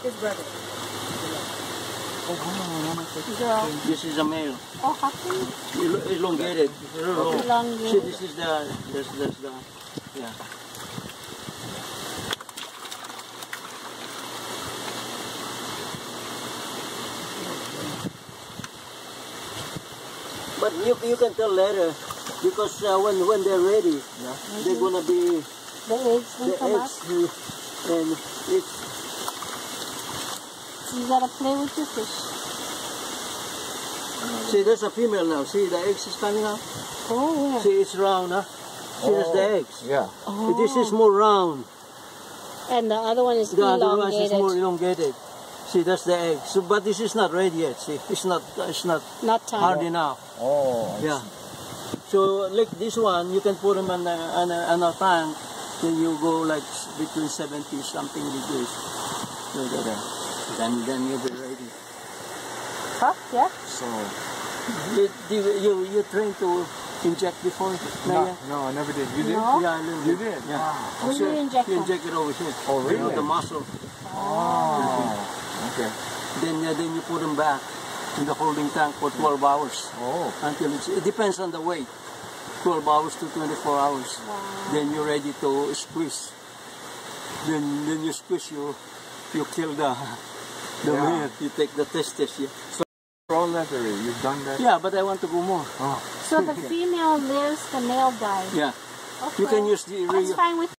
His brother. Girl. This is a male. Oh, happy. Elongated. Elongated. See, this is the, yeah. But you can tell later, because when they're ready, they're gonna be The eggs will come up. And it's. You gotta play with your fish. See, there's a female now. See, the eggs is coming up. Oh, yeah. See, it's round, huh? See, there's the eggs. Yeah. Oh. This is more round. And the other one is The other one elongated. is more elongated. See, that's the egg. So, but this is not ready yet. See, it's not Not time. hard enough. Oh, I Yeah. see. So, like this one, you can put them in a tank. Then you go like between 70 something degrees. Okay. Then you'll be ready. Huh? Yeah? So, You trained to inject before? no, I never did. You did? No. Yeah, I learned. You did? Yeah. Wow. Where do you inject You them? inject it over here. Oh, really? You know, the muscle. Oh, okay. Then you put them back in the holding tank for 12 hours. Oh, Until it depends on the weight. 12 hours to 24 hours. Wow. Then you're ready to squeeze. Then you squeeze, you kill the Yeah. meat. You take the testes. Yeah. all that already. You've done that? Yeah, but I want to go more. Oh. So the female lives, the male dies. Yeah. Okay. You can use the That's fine with